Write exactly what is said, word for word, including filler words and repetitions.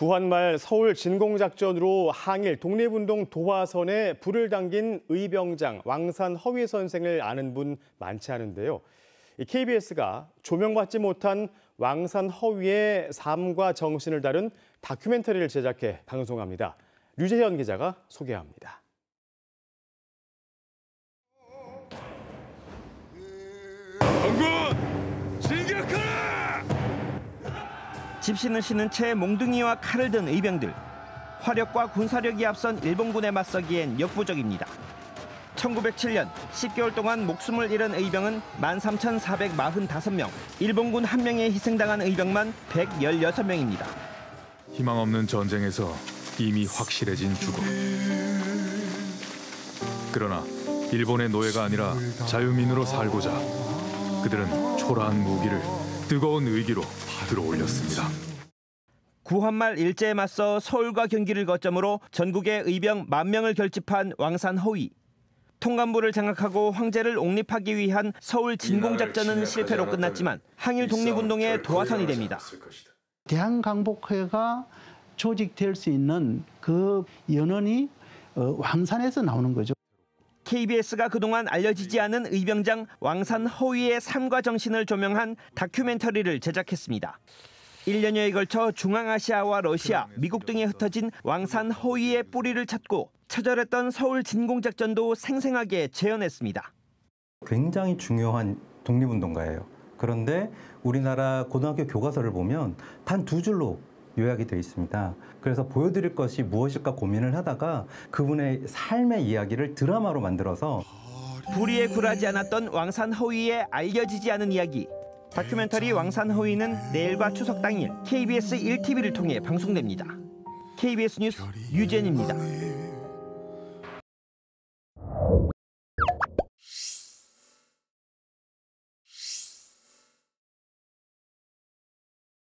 구한말 서울 진공작전으로 항일 독립운동 도화선에 불을 당긴 의병장 왕산 허위 선생을 아는 분 많지 않은데요. 케이비에스가 조명받지 못한 왕산 허위의 삶과 정신을 다룬 다큐멘터리를 제작해 방송합니다. 류재현 기자가 소개합니다. 병군 진격하라! 집신을 신은 채 몽둥이와 칼을 든 의병들. 화력과 군사력이 앞선 일본군에 맞서기엔 역부족입니다. 천구백칠 년 십 개월 동안 목숨을 잃은 의병은 만 삼천사백사십오 명, 일본군 한 명에 희생당한 의병만 백십육 명입니다. 희망 없는 전쟁에서 이미 확실해진 죽음. 그러나 일본의 노예가 아니라 자유민으로 살고자 그들은 초라한 무기를 뜨거운 의기로 들어올렸습니다. 구한말 일제에 맞서 서울과 경기를 거점으로 전국의 의병 만 명을 결집한 왕산 허위. 통감부를 장악하고 황제를 옹립하기 위한 서울 진공작전은 실패로 끝났지만 항일 독립운동의 도화선이 됩니다. 대한강복회가 조직될 수 있는 그 연원이 왕산에서 나오는 거죠. 케이비에스가 그동안 알려지지 않은 의병장 왕산 허위의 삶과 정신을 조명한 다큐멘터리를 제작했습니다. 일 년여에 걸쳐 중앙아시아와 러시아, 미국 등에 흩어진 왕산 허위의 뿌리를 찾고 처절했던 서울 진공작전도 생생하게 재현했습니다. 굉장히 중요한 독립운동가예요. 그런데 우리나라 고등학교 교과서를 보면 단 두 줄로 요약이 되어 있습니다. 그래서 보여드릴 것이 무엇일까 고민을 하다가 그분의 삶의 이야기를 드라마로 만들어서 불의에 굴하지 않았던 왕산 허위의 알려지지 않은 이야기. 다큐멘터리 왕산 허위는 내일과 추석 당일 케이비에스 일 티비를 통해 방송됩니다. 케이비에스 뉴스 유재현입니다.